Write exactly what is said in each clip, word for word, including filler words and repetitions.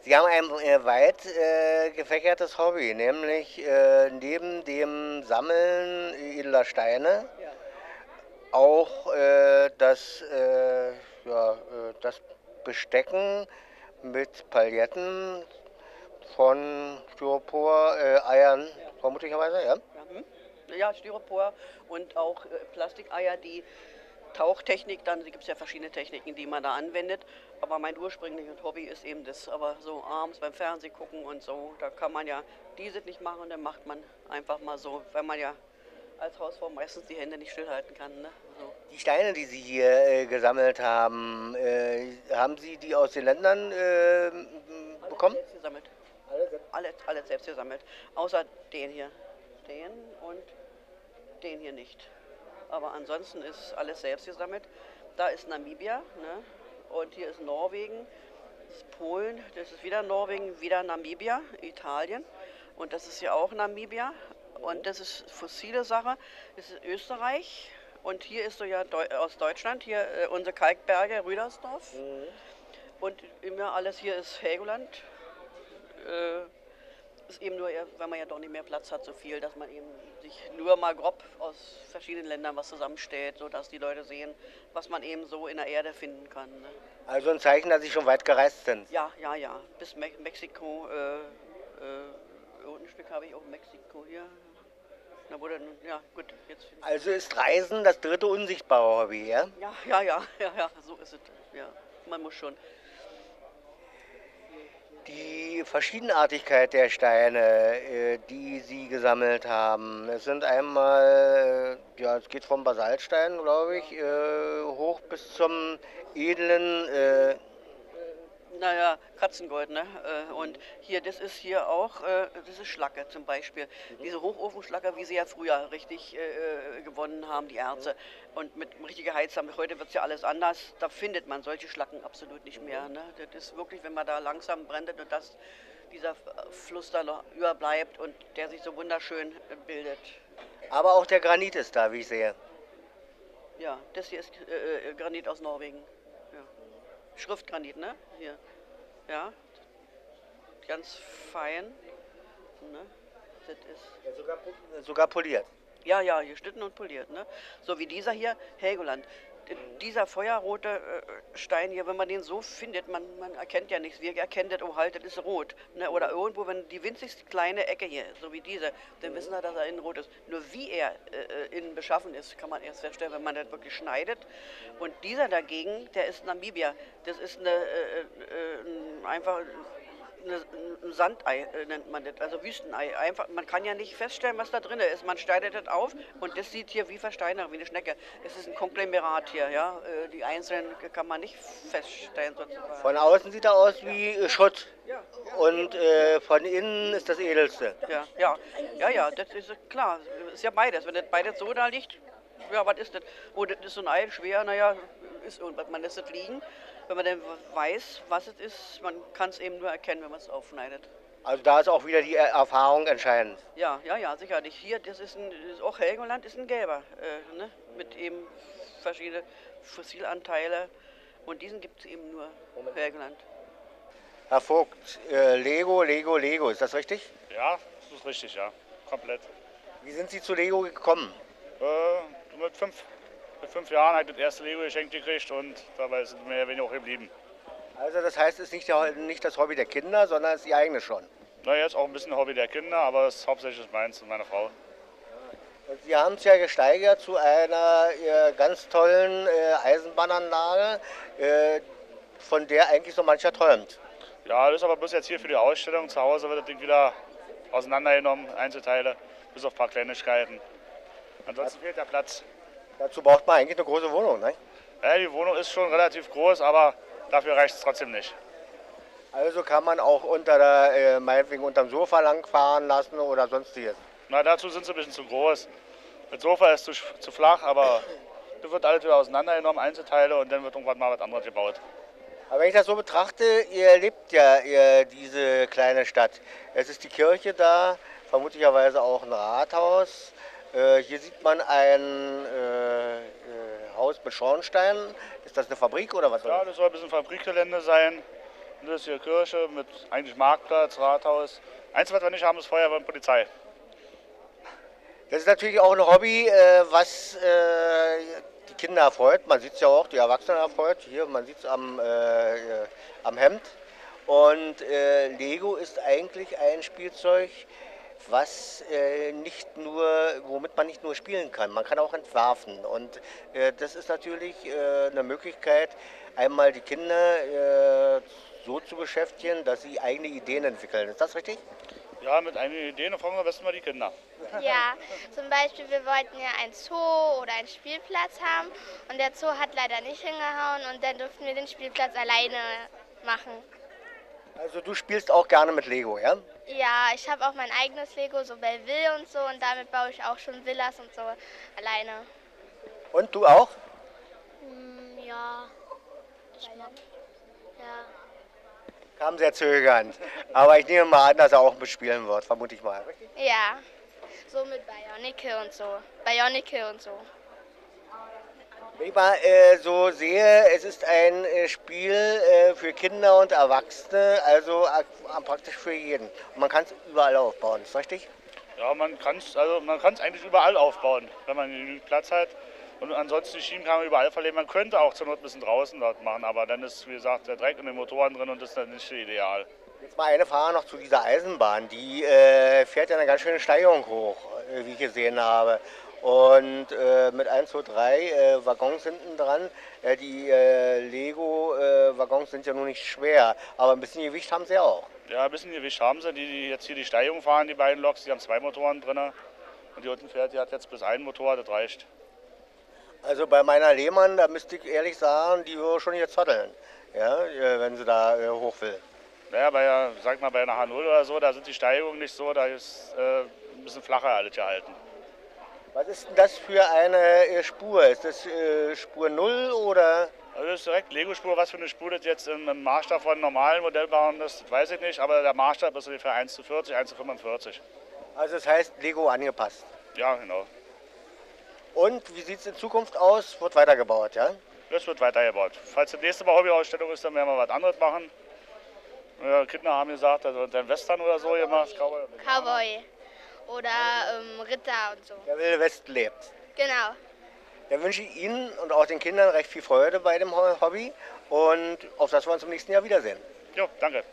Sie haben ein äh, weit äh, gefächertes Hobby, nämlich äh, neben dem Sammeln edler Steine Ja. auch äh, das, äh, ja, äh, das Bestecken mit Pailletten von Styropor, äh, Eiern, Ja. vermutlicherweise, ja. Ja, hm? Ja, Styropor und auch äh, Plastikeier, die Tauchtechnik, dann gibt es ja verschiedene Techniken, die man da anwendet. Aber mein ursprüngliches Hobby ist eben das. Aber so abends beim Fernsehen gucken und so, da kann man ja dieses nicht machen und dann macht man einfach mal so, weil man ja als Hausfrau meistens die Hände nicht stillhalten kann. Ne? So. Die Steine, die Sie hier äh, gesammelt haben, äh, haben Sie die aus den Ländern äh, Alles bekommen? selbst gesammelt. Alle selbst. Alles, alles selbst gesammelt. Außer den hier. Den und den hier nicht. Aber ansonsten ist alles selbst gesammelt. Da ist Namibia, ne? Und hier ist Norwegen, das ist Polen, das ist wieder Norwegen, wieder Namibia, Italien. Und das ist hier auch Namibia. Und das ist fossile Sache. Das ist Österreich. Und hier ist so ja Deu aus Deutschland, hier äh, unsere Kalkberge, Rüdersdorf. Mhm. Und immer alles hier ist Helgoland. Äh, ist eben nur, weil man ja doch nicht mehr Platz hat, so viel, dass man eben sich nur mal grob aus verschiedenen Ländern was zusammenstellt, sodass die Leute sehen, was man eben so in der Erde finden kann. Ne? Also ein Zeichen, dass Sie schon weit gereist sind. Ja, ja, ja. Bis Me Mexiko, äh, äh, und ein Stück habe ich auch Mexiko hier. Na, wo denn, ja, gut, jetzt finde ich. Also ist Reisen das dritte unsichtbare Hobby, ja? Ja, ja, ja, ja, ja, so ist es. Ja, man muss schon. Die Verschiedenartigkeit der Steine, äh, die Sie gesammelt haben, es sind einmal, äh, ja, es geht vom Basaltstein, glaube ich, äh, hoch bis zum edlen, äh, Naja, Katzengold, ne? Äh, Und hier, das ist hier auch, äh, das ist Schlacke zum Beispiel. Diese Hochofenschlacke, wie sie ja früher richtig äh, gewonnen haben, die Erze. Und mit richtig geheizt haben. Heute wird es ja alles anders. Da findet man solche Schlacken absolut nicht mehr. Ne? Das ist wirklich, wenn man da langsam brennt und das, dieser Fluss da noch überbleibt und der sich so wunderschön äh, bildet. aber auch der Granit ist da, wie ich sehe. Ja, das hier ist äh, äh, Granit aus Norwegen. Ja. Schriftgranit, ne? Hier. Ja, ganz fein. Ne? Das ist, Ja, sogar, sogar poliert. ja, ja, geschnitten und poliert. Ne? So wie dieser hier, Helgoland. D- Dieser feuerrote äh, Stein hier, wenn man den so findet, man, man erkennt ja nichts. Wir erkennen das, oh halt, das ist rot. Ne? Oder irgendwo, wenn die winzigste kleine Ecke hier, so wie diese, dann wissen wir, dass er innen rot ist. Nur wie er äh, äh, innen beschaffen ist, kann man erst feststellen, wenn man das wirklich schneidet. Und dieser dagegen, der ist Namibia. Das ist eine, äh, äh, einfach ein Sandei äh, nennt man das, also Wüstenei. Einfach, man kann ja nicht feststellen, was da drin ist. Man schneidet das auf und das sieht hier wie versteinert, wie eine Schnecke. Es ist ein Konglomerat hier, ja. Äh, Die einzelnen kann man nicht feststellen sozusagen. Von außen sieht er aus wie äh, Schutt Ja, und äh, von innen ist das edelste. ja, ja, ja, ja, das ist klar. Ist ja beides. Wenn das beides so da liegt, ja, was ist das? Oh, das ist so ein Ei, schwer, naja, ist irgendwas. Man lässt es liegen. Wenn man dann weiß, was es ist, man kann es eben nur erkennen, wenn man es aufschneidet. Also da ist auch wieder die Erfahrung entscheidend. Ja, ja, ja, sicherlich. Hier, das ist, ein, das ist auch Helgoland, ist ein gelber, äh, ne? Mit eben verschiedene Fossilanteile. Und diesen gibt es eben nur Helgoland. Herr Vogt, äh, Lego, Lego, Lego, ist das richtig? Ja, das ist richtig, ja. Komplett. Wie sind Sie zu Lego gekommen? Äh, mit, fünf, mit fünf Jahren habe ich das erste Lego geschenkt gekriegt und dabei ist es mehr oder weniger auch geblieben. Also das heißt, es ist nicht, der, nicht das Hobby der Kinder, sondern es ist Ihr eigenes schon. Na, jetzt auch ein bisschen Hobby der Kinder, aber es ist hauptsächlich meins und meiner Frau. Und Sie haben es ja gesteigert zu einer äh, ganz tollen äh, Eisenbahnanlage, äh, von der eigentlich so mancher träumt. Ja, das ist aber bloß jetzt hier für die Ausstellung. Zu Hause wird das Ding wieder auseinandergenommen, Einzelteile, bis auf ein paar Kleinigkeiten. Ansonsten fehlt der Platz. Dazu braucht man eigentlich eine große Wohnung, ne? Ja, die Wohnung ist schon relativ groß, aber dafür reicht es trotzdem nicht. Also kann man auch unter der, äh, meinetwegen unterm Sofa langfahren lassen oder sonstiges. Na, dazu sind sie ein bisschen zu groß. Das Sofa ist zu, zu flach, aber das wird alles wieder auseinandergenommen, Einzelteile, und dann wird irgendwann mal was anderes gebaut. Aber wenn ich das so betrachte, ihr lebt ja ihr, diese kleine Stadt. Es ist die Kirche da, vermutlicherweise auch ein Rathaus. Äh, hier sieht man ein äh, äh, Haus mit Schornsteinen. Ist das eine Fabrik oder was? Ja, das soll ein bisschen Fabrikgelände sein. Und das ist hier Kirche mit eigentlich Marktplatz, Rathaus. Einzige, was wir nicht haben, ist Feuerwehr und Polizei. Das ist natürlich auch ein Hobby, äh, was äh, die Kinder erfreut. Man sieht es ja auch, die Erwachsenen erfreut. Hier, man sieht es am, äh, äh, am Hemd. Und äh, Lego ist eigentlich ein Spielzeug, was äh, nicht nur, womit man nicht nur spielen kann, man kann auch entwerfen. Und äh, das ist natürlich äh, eine Möglichkeit, einmal die Kinder äh, so zu beschäftigen, dass sie eigene Ideen entwickeln. Ist das richtig? Ja, mit einigen Ideen fragen wir am besten mal die Kinder. Ja, zum Beispiel, wir wollten ja einen Zoo oder einen Spielplatz haben und der Zoo hat leider nicht hingehauen und dann durften wir den Spielplatz alleine machen. Also du spielst auch gerne mit Lego, ja? Ja, ich habe auch mein eigenes Lego, so Belleville und so, und damit baue ich auch schon Villas und so alleine. Und du auch? Hm, ja, ich mag, ja. Kam sehr zögernd. Aber ich nehme mal an, dass er auch mitspielen wird, vermute ich mal. Richtig? Ja, so mit Bionicle und so. Bionicle und so. Wenn ich mal äh, so sehe, es ist ein äh, Spiel äh, für Kinder und Erwachsene, also äh, praktisch für jeden. Und man kann es überall aufbauen, ist richtig? Ja, man kann es also man kann's eigentlich überall aufbauen, wenn man genügend Platz hat. Und ansonsten die Schienen kann man überall verlegen. Man könnte auch zur Not ein bisschen draußen dort machen, aber dann ist, wie gesagt, der Dreck in den Motoren drin und das ist dann nicht ideal. Jetzt mal eine Frage noch zu dieser Eisenbahn. Die äh, fährt ja eine ganz schöne Steigerung hoch, äh, wie ich gesehen habe. Und äh, mit eins, zwei, drei äh, Waggons hinten dran. Äh, die äh, Lego-Waggons sind ja nun nicht schwer, aber ein bisschen Gewicht haben sie auch. Ja, ein bisschen Gewicht haben sie. Die, die jetzt hier die Steigung fahren, die beiden Loks, die haben zwei Motoren drin. Und die unten fährt, die hat jetzt bis ein Motor, das reicht. Also bei meiner Lehmann, da müsste ich ehrlich sagen, die würde schon jetzt zotteln, ja, äh, wenn sie da äh, hoch will. Naja, bei, der- sag mal, bei einer H null oder so, da sind die Steigungen nicht so, da ist äh, ein bisschen flacher alles gehalten. Was ist denn das für eine äh, Spur? Ist das äh, Spur null oder? Also das ist direkt Lego-Spur, was für eine Spur das jetzt im, im Maßstab von normalen Modellbahnen ist, das weiß ich nicht, aber der Maßstab ist ungefähr eins zu vierzig, eins zu fünfundvierzig. Also das heißt Lego angepasst. Ja, genau. Und wie sieht es in Zukunft aus? Wird weitergebaut, ja? Das wird weitergebaut. Falls die nächste Mal Hobbyausstellung ist, dann werden wir was anderes machen. Ja, Kinder haben gesagt, also den Western oder so gemacht. Cowboy. Cowboy oder ähm, Ritter und so. Der Wilde Westen lebt. Genau. Dann wünsche ich Ihnen und auch den Kindern recht viel Freude bei dem Ho- Hobby und auf dass wir uns im nächsten Jahr wiedersehen. Jo, danke.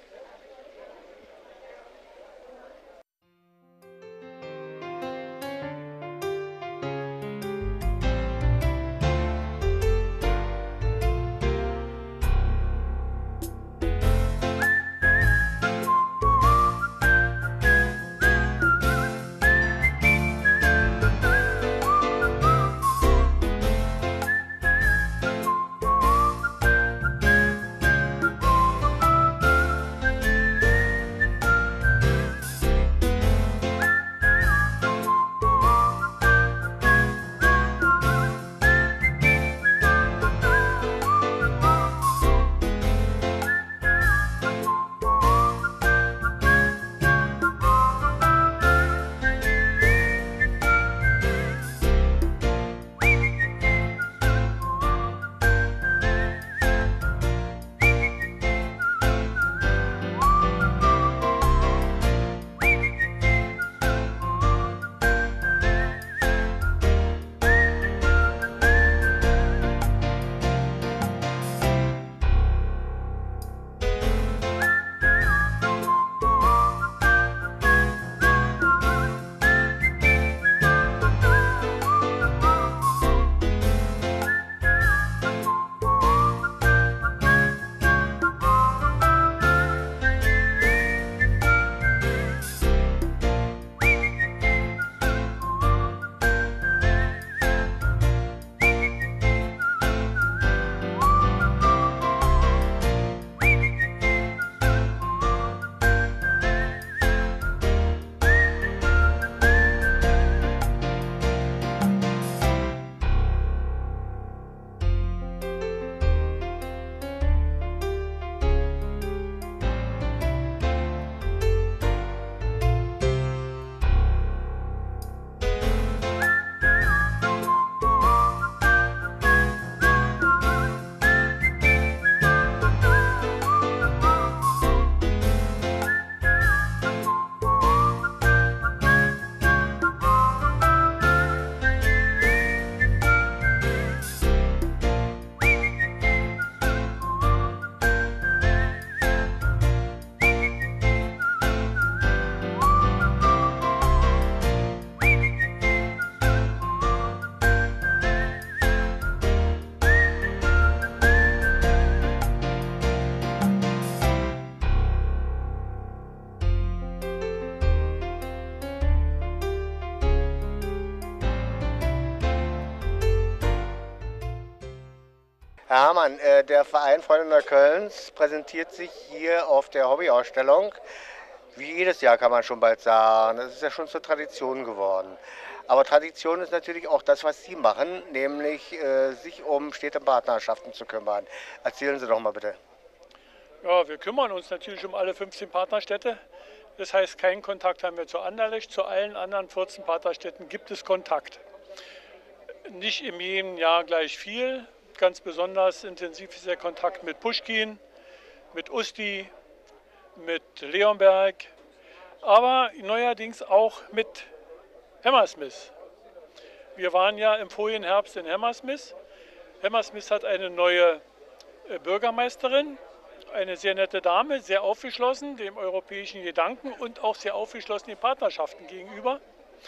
Herr Hamann, äh, der Verein Freunde Neuköllns präsentiert sich hier auf der Hobbyausstellung. Wie jedes Jahr kann man schon bald sagen. Das ist ja schon zur Tradition geworden. Aber Tradition ist natürlich auch das, was Sie machen, nämlich äh, sich um Städtepartnerschaften zu kümmern. Erzählen Sie doch mal bitte. Ja, wir kümmern uns natürlich um alle fünfzehn Partnerstädte. Das heißt, keinen Kontakt haben wir zu Anderlecht. Zu allen anderen vierzehn Partnerstädten gibt es Kontakt. Nicht in jedem Jahr gleich viel. Ganz besonders intensiv ist der Kontakt mit Puschkin, mit Usti, mit Leonberg, aber neuerdings auch mit Hammersmith. Wir waren ja im vorigen Herbst in Hammersmith. Hammersmith hat eine neue Bürgermeisterin, eine sehr nette Dame, sehr aufgeschlossen dem europäischen Gedanken und auch sehr aufgeschlossen den Partnerschaften gegenüber.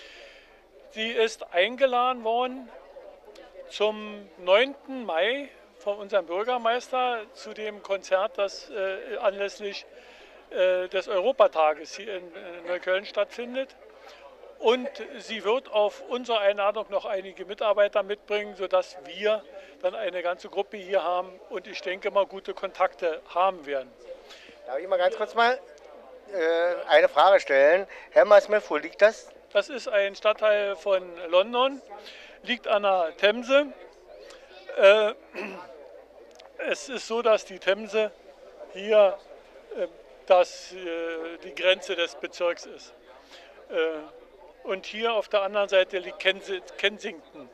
Sie ist eingeladen worden zum neunten Mai von unserem Bürgermeister zu dem Konzert, das äh, anlässlich äh, des Europatages hier in, in Neukölln stattfindet. Und sie wird auf unsere Einladung noch einige Mitarbeiter mitbringen, sodass wir dann eine ganze Gruppe hier haben und ich denke mal gute Kontakte haben werden. Darf ich mal ganz kurz mal äh, eine Frage stellen? Hammersmith, wo liegt das? Das ist ein Stadtteil von London, liegt an der Themse. Äh, es ist so, dass die Themse hier äh, das, äh, die Grenze des Bezirks ist. Äh, und hier auf der anderen Seite liegt Kensington.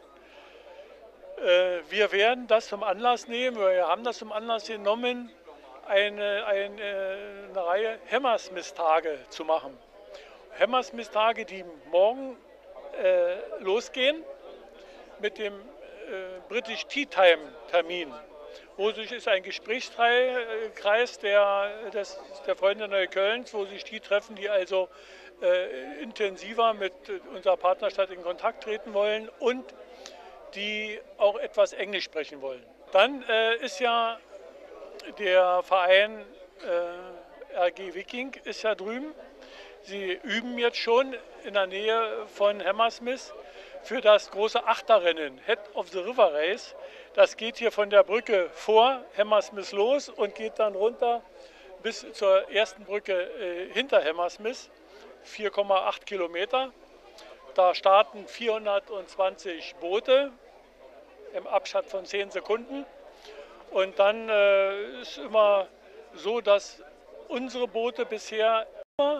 Äh, wir werden das zum Anlass nehmen, wir haben das zum Anlass genommen, eine, eine, eine Reihe Hammersmith-Tage zu machen. Hammersmith-Tage, die morgen äh, losgehen mit dem äh, British Tea Time Termin, wo sich ist ein Gesprächskreis der, des, der Freunde Neuköllns, wo sich die treffen, die also äh, intensiver mit unserer Partnerstadt in Kontakt treten wollen und die auch etwas Englisch sprechen wollen. Dann äh, ist ja der Verein äh, R G Wiking ist ja drüben. Sie üben jetzt schon in der Nähe von Hammersmith für das große Achterrennen, Head of the River Race. Das geht hier von der Brücke vor Hammersmith los und geht dann runter bis zur ersten Brücke äh, hinter Hammersmith, vier Komma acht Kilometer. Da starten vierhundertzwanzig Boote im Abstand von zehn Sekunden. Und dann äh, ist immer so, dass unsere Boote bisher immer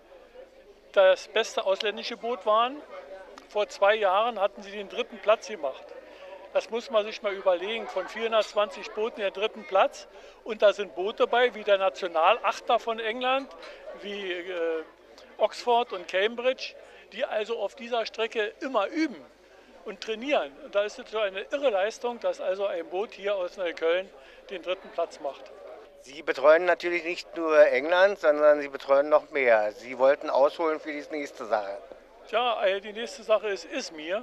das beste ausländische Boot waren. Vor zwei Jahren hatten sie den dritten Platz gemacht. Das muss man sich mal überlegen, von vierhundertzwanzig Booten der dritten Platz. Und da sind Boote bei, wie der Nationalachter von England, wie äh, Oxford und Cambridge, die also auf dieser Strecke immer üben und trainieren. Und da ist es so eine irre Leistung, dass also ein Boot hier aus Neukölln den dritten Platz macht. Sie betreuen natürlich nicht nur England, sondern Sie betreuen noch mehr. Sie wollten ausholen für die nächste Sache. Tja, die nächste Sache ist Izmir.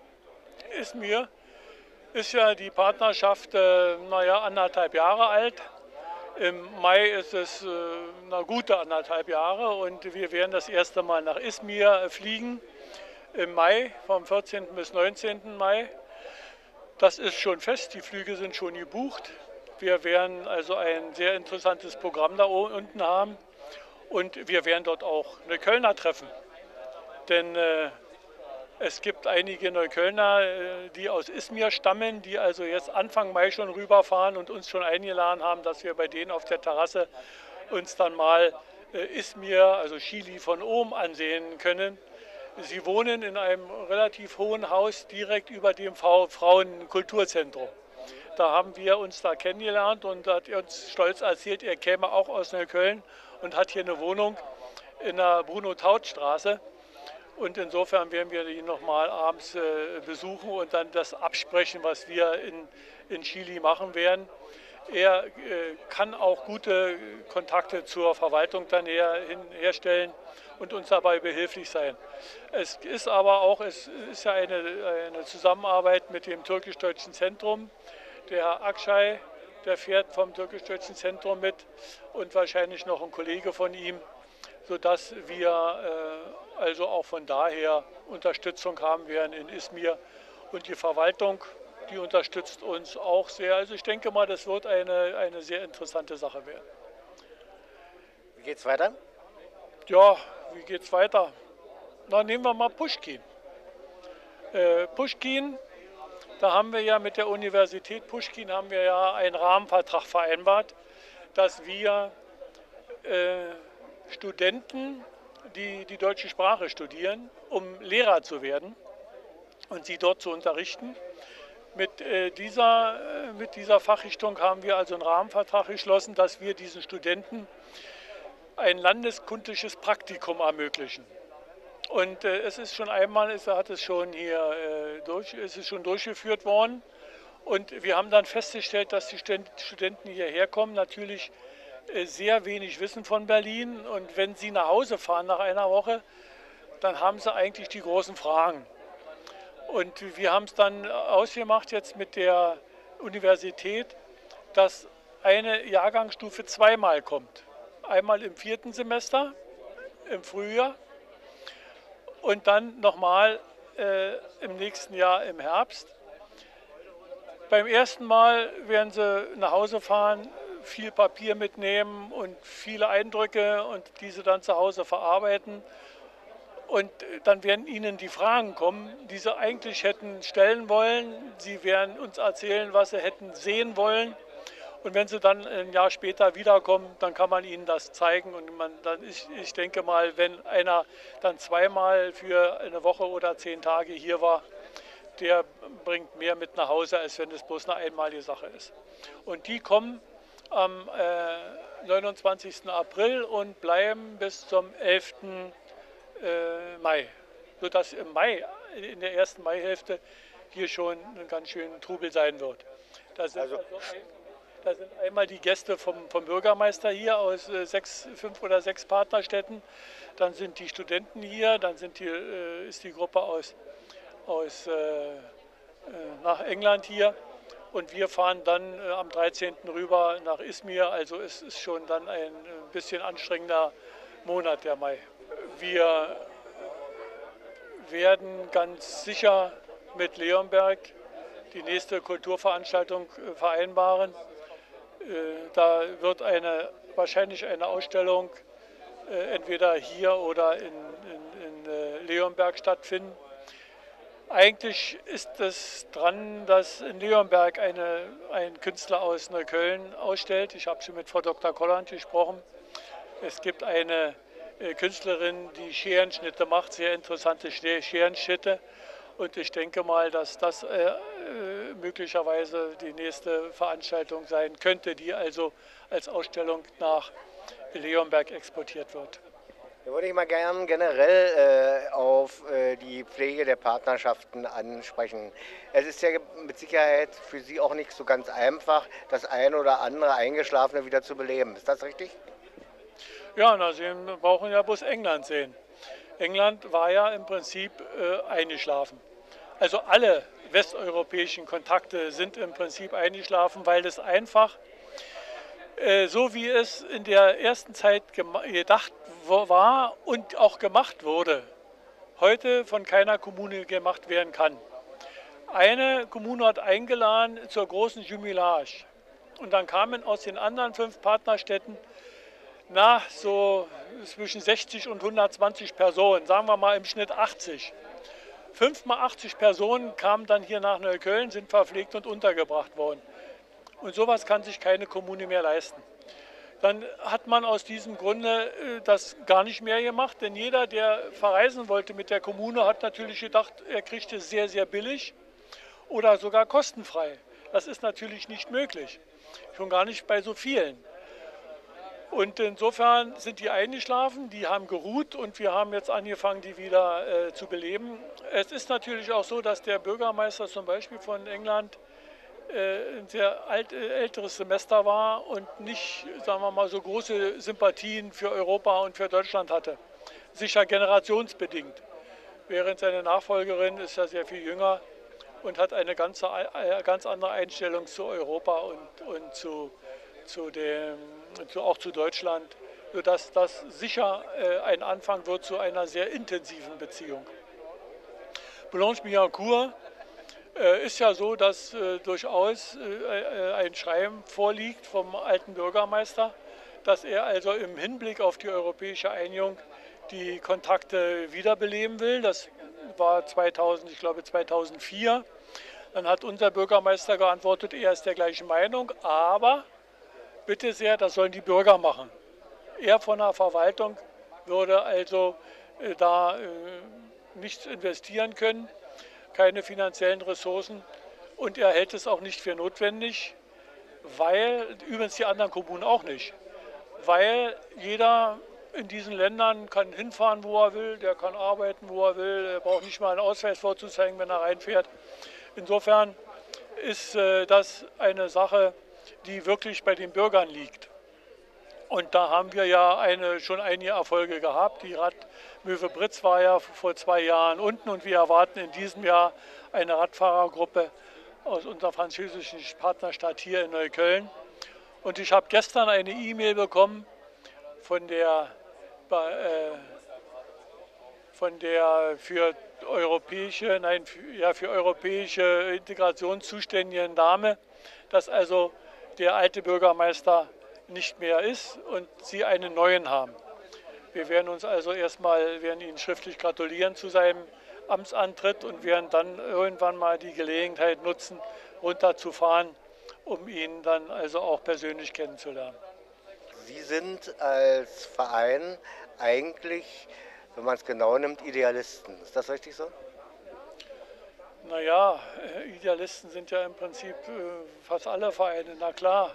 Izmir ist ja die Partnerschaft, äh, naja, anderthalb Jahre alt. Im Mai ist es äh, eine gute anderthalb Jahre und wir werden das erste Mal nach Izmir fliegen. Im Mai, vom vierzehnten bis neunzehnten Mai. Das ist schon fest, die Flüge sind schon gebucht. Wir werden also ein sehr interessantes Programm da unten haben und wir werden dort auch Neuköllner treffen. Denn äh, es gibt einige Neuköllner, äh, die aus Izmir stammen, die also jetzt Anfang Mai schon rüberfahren und uns schon eingeladen haben, dass wir bei denen auf der Terrasse uns dann mal äh, Izmir, also Chili von oben ansehen können. Sie wohnen in einem relativ hohen Haus direkt über dem Frauenkulturzentrum. Da haben wir uns da kennengelernt und hat uns stolz erzählt, er käme auch aus Neukölln und hat hier eine Wohnung in der Bruno-Taut-Straße. Und insofern werden wir ihn nochmal abends äh, besuchen und dann das absprechen, was wir in, in Chili machen werden. Er äh, kann auch gute Kontakte zur Verwaltung dann her, hin, herstellen und uns dabei behilflich sein. Es ist aber auch, es ist ja eine, eine Zusammenarbeit mit dem türkisch-deutschen Zentrum. Der Herr Akşay, der fährt vom türkisch-deutschen Zentrum mit und wahrscheinlich noch ein Kollege von ihm, sodass wir äh, also auch von daher Unterstützung haben werden in Izmir. Und die Verwaltung, die unterstützt uns auch sehr. Also ich denke mal, das wird eine, eine sehr interessante Sache werden. Wie geht's weiter? Ja, wie geht's weiter? Na, nehmen wir mal Puschkin. Äh, Puschkin, da haben wir ja mit der Universität Puschkin haben wir ja einen Rahmenvertrag vereinbart, dass wir äh, Studenten, die die deutsche Sprache studieren, um Lehrer zu werden und sie dort zu unterrichten. Mit, äh, dieser, äh, mit dieser Fachrichtung haben wir also einen Rahmenvertrag geschlossen, dass wir diesen Studenten ein landeskundliches Praktikum ermöglichen. Und äh, es ist schon einmal, es hat es schon hier äh, durch, es ist schon durchgeführt worden. Und wir haben dann festgestellt, dass die Studenten hierher kommen, natürlich äh, sehr wenig wissen von Berlin. Und wenn sie nach Hause fahren nach einer Woche, dann haben sie eigentlich die großen Fragen. Und wir haben es dann ausgemacht jetzt mit der Universität, dass eine Jahrgangsstufe zweimal kommt. Einmal im vierten Semester, im Frühjahr, und dann nochmal äh, im nächsten Jahr im Herbst. Beim ersten Mal werden sie nach Hause fahren, viel Papier mitnehmen und viele Eindrücke und diese dann zu Hause verarbeiten. Und dann werden ihnen die Fragen kommen, die sie eigentlich hätten stellen wollen. Sie werden uns erzählen, was sie hätten sehen wollen. Und wenn sie dann ein Jahr später wiederkommen, dann kann man ihnen das zeigen. Und man, dann ich, ich denke mal, wenn einer dann zweimal für eine Woche oder zehn Tage hier war, der bringt mehr mit nach Hause, als wenn es bloß eine einmalige Sache ist. Und die kommen am äh, neunundzwanzigsten April und bleiben bis zum elften Mai. Sodass im Mai, in der ersten Maihälfte, hier schon ein ganz schön Trubel sein wird. Da sind also, also ein, Da sind einmal die Gäste vom, vom Bürgermeister hier aus äh, sechs, fünf oder sechs Partnerstädten. Dann sind die Studenten hier, dann sind die, äh, ist die Gruppe aus, aus äh, äh, nach England hier. Und wir fahren dann äh, am dreizehnten rüber nach Izmir. Also es ist schon dann ein bisschen anstrengender Monat, der Mai. Wir werden ganz sicher mit Leonberg die nächste Kulturveranstaltung äh, vereinbaren. Da wird eine, wahrscheinlich eine Ausstellung äh, entweder hier oder in, in, in äh, Leonberg stattfinden. Eigentlich ist es dran, dass in Leonberg eine, ein Künstler aus Neukölln ausstellt. Ich habe schon mit Frau Doktor Kolland gesprochen. Es gibt eine äh, Künstlerin, die Scherenschnitte macht, sehr interessante Scherenschnitte. Und ich denke mal, dass das äh, möglicherweise die nächste Veranstaltung sein könnte, die also als Ausstellung nach Leonberg exportiert wird. Da würde ich mal gerne generell äh, auf äh, die Pflege der Partnerschaften ansprechen. Es ist ja mit Sicherheit für Sie auch nicht so ganz einfach, das ein oder andere Eingeschlafene wieder zu beleben. Ist das richtig? Ja, na, Sie brauchen ja bloß England sehen. England war ja im Prinzip äh, eingeschlafen. Also alle westeuropäischen Kontakte sind im Prinzip eingeschlafen, weil das einfach, äh, so wie es in der ersten Zeit gedacht war und auch gemacht wurde, heute von keiner Kommune gemacht werden kann. Eine Kommune hat eingeladen zur großen Jumelage und dann kamen aus den anderen fünf Partnerstädten na, so zwischen sechzig und hundertzwanzig Personen, sagen wir mal im Schnitt achtzig. Fünf mal achtzig Personen kamen dann hier nach Neukölln, sind verpflegt und untergebracht worden. Und sowas kann sich keine Kommune mehr leisten. Dann hat man aus diesem Grunde das gar nicht mehr gemacht, denn jeder, der verreisen wollte mit der Kommune, hat natürlich gedacht, er kriegt es sehr, sehr billig oder sogar kostenfrei. Das ist natürlich nicht möglich, schon gar nicht bei so vielen. Und insofern sind die eingeschlafen, die haben geruht und wir haben jetzt angefangen, die wieder äh, zu beleben. Es ist natürlich auch so, dass der Bürgermeister zum Beispiel von England äh, ein sehr alt, äh, älteres Semester war und nicht, sagen wir mal, so große Sympathien für Europa und für Deutschland hatte. Sicher generationsbedingt. Während seine Nachfolgerin ist ja sehr viel jünger und hat eine ganz, eine ganz andere Einstellung zu Europa und, und zu, zu dem, zu, auch zu Deutschland, sodass das sicher äh, ein Anfang wird zu einer sehr intensiven Beziehung. Boulogne-Billancourt Äh, ist ja so, dass äh, durchaus äh, ein Schreiben vorliegt vom alten Bürgermeister, dass er also im Hinblick auf die europäische Einigung die Kontakte wiederbeleben will. Das war zweitausend, ich glaube zweitausendvier. Dann hat unser Bürgermeister geantwortet, er ist der gleichen Meinung, aber bitte sehr, das sollen die Bürger machen. Er von der Verwaltung würde also äh, da äh, nichts investieren können, keine finanziellen Ressourcen, und er hält es auch nicht für notwendig, weil, übrigens die anderen Kommunen auch nicht, weil jeder in diesen Ländern kann hinfahren, wo er will, der kann arbeiten, wo er will, er braucht nicht mal einen Ausweis vorzuzeigen, wenn er reinfährt. Insofern ist äh, das eine Sache, die wirklich bei den Bürgern liegt. Und da haben wir ja eine, schon einige Erfolge gehabt. Die Radmöwe Britz war ja vor zwei Jahren unten und wir erwarten in diesem Jahr eine Radfahrergruppe aus unserer französischen Partnerstadt hier in Neukölln. Und ich habe gestern eine E-Mail bekommen von der, äh, von der für europäische, nein, für, ja, für europäische Integration zuständigen Dame, dass also der alte Bürgermeister nicht mehr ist und sie einen neuen haben. Wir werden uns also erstmal, werden Ihnen schriftlich gratulieren zu seinem Amtsantritt und werden dann irgendwann mal die Gelegenheit nutzen, runterzufahren, um ihn dann also auch persönlich kennenzulernen. Sie sind als Verein eigentlich, wenn man es genau nimmt, Idealisten. Ist das richtig so? Naja, Idealisten sind ja im Prinzip fast alle Vereine, na klar.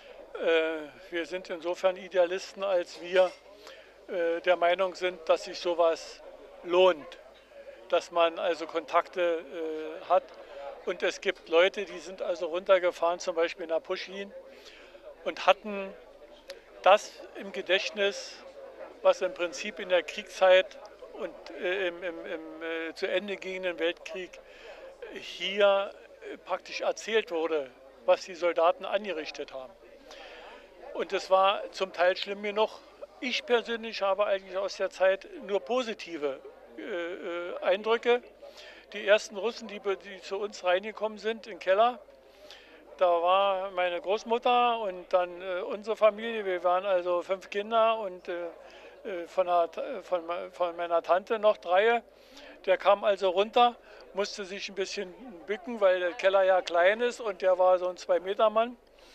Wir sind insofern Idealisten, als wir der Meinung sind, dass sich sowas lohnt, dass man also Kontakte hat. Und es gibt Leute, die sind also runtergefahren, zum Beispiel nach Puschkin, und hatten das im Gedächtnis, was im Prinzip in der Kriegszeit und im, im, im äh, zu Ende gehenden Weltkrieg hier praktisch erzählt wurde, was die Soldaten angerichtet haben. Und das war zum Teil schlimm genug. Ich persönlich habe eigentlich aus der Zeit nur positive äh, Eindrücke. Die ersten Russen, die, die zu uns reingekommen sind in den Keller, da war meine Großmutter und dann äh, unsere Familie. Wir waren also fünf Kinder und äh, von, der, von, von meiner Tante noch drei. Der kam also runter, musste sich ein bisschen bücken, weil der Keller ja klein ist und der war so ein Zwei-Meter-Mann.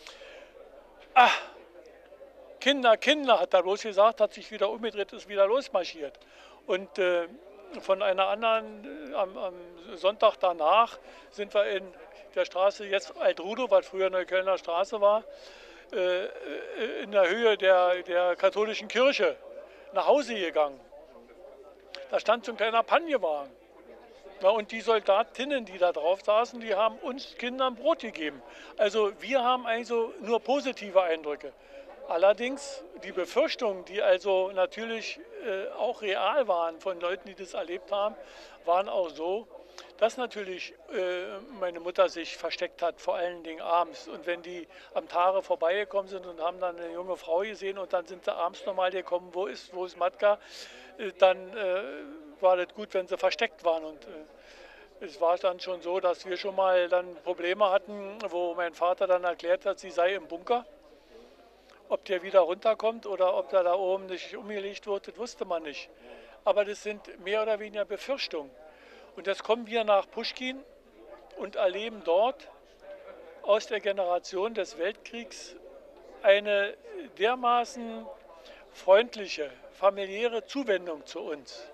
Ah, Kinder, Kinder, hat er bloß gesagt, hat sich wieder umgedreht, ist wieder losmarschiert. Und äh, von einer anderen, äh, am, am Sonntag danach sind wir in der Straße, jetzt Altrudow, was früher Neuköllner Straße war, äh, in der Höhe der, der katholischen Kirche nach Hause gegangen. Da stand so ein kleiner Panjewagen. Ja, und die Soldatinnen, die da drauf saßen, die haben uns Kindern Brot gegeben. Also wir haben also nur positive Eindrücke. Allerdings die Befürchtungen, die also natürlich äh, auch real waren von Leuten, die das erlebt haben, waren auch so, dass natürlich äh, meine Mutter sich versteckt hat, vor allen Dingen abends. Und wenn die am Tage vorbeigekommen sind und haben dann eine junge Frau gesehen und dann sind sie abends nochmal gekommen, wo ist, wo ist Matka, äh, dann äh, war das gut, wenn sie versteckt waren. Und äh, es war dann schon so, dass wir schon mal dann Probleme hatten, wo mein Vater dann erklärt hat, sie sei im Bunker. Ob der wieder runterkommt oder ob der da oben nicht umgelegt wird, das wusste man nicht. Aber das sind mehr oder weniger Befürchtungen. Und jetzt kommen wir nach Puschkin und erleben dort aus der Generation des Weltkriegs eine dermaßen freundliche, familiäre Zuwendung zu uns,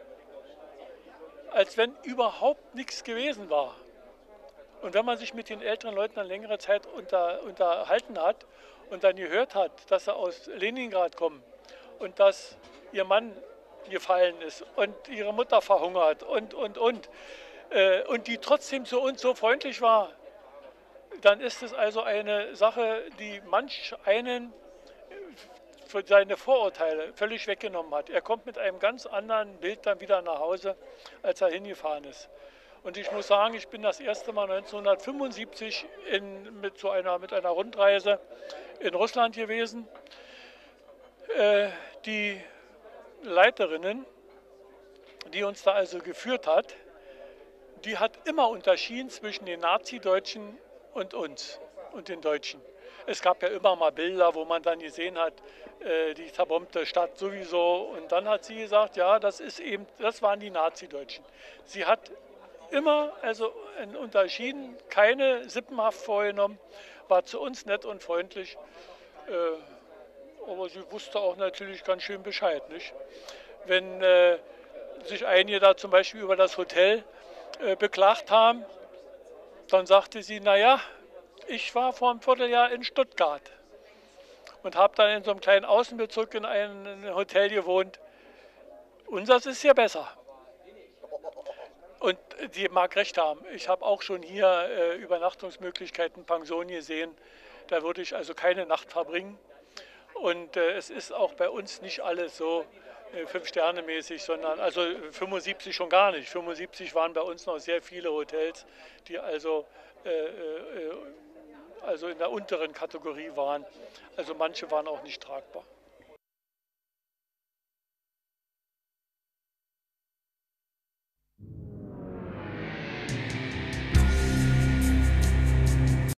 als wenn überhaupt nichts gewesen war. Und wenn man sich mit den älteren Leuten dann längere Zeit unter, unterhalten hat und dann gehört hat, dass sie aus Leningrad kommen und dass ihr Mann gefallen ist und ihre Mutter verhungert und, und, und, äh, und die trotzdem zu uns so freundlich war, dann ist es also eine Sache, die manch einen für seine Vorurteile völlig weggenommen hat. Er kommt mit einem ganz anderen Bild dann wieder nach Hause, als er hingefahren ist. Und ich muss sagen, ich bin das erste Mal neunzehnhundertfünfundsiebzig in, mit, so einer, mit einer Rundreise in Russland gewesen. Äh, die Leiterinnen, die uns da also geführt hat, die hat immer unterschieden zwischen den Nazi-Deutschen und uns und den Deutschen. Es gab ja immer mal Bilder, wo man dann gesehen hat, äh, die zerbombte Stadt sowieso. Und dann hat sie gesagt, ja, das ist eben, das waren die Nazi-Deutschen. Sie hat immer also unterschieden, keine Sippenhaft vorgenommen, war zu uns nett und freundlich. Äh, aber sie wusste auch natürlich ganz schön Bescheid, nicht? Wenn äh, sich einige da zum Beispiel über das Hotel äh, beklagt haben, dann sagte sie, naja, ich war vor einem Vierteljahr in Stuttgart und habe dann in so einem kleinen Außenbezirk in einem Hotel gewohnt. Unseres ist ja besser. Und die mag recht haben. Ich habe auch schon hier äh, Übernachtungsmöglichkeiten, Pension gesehen. Da würde ich also keine Nacht verbringen. Und äh, es ist auch bei uns nicht alles so äh, Fünf-Sterne-mäßig, sondern also fünfundsiebzig schon gar nicht. fünfundsiebzig waren bei uns noch sehr viele Hotels, die also äh, äh, also in der unteren Kategorie waren. Also manche waren auch nicht tragbar.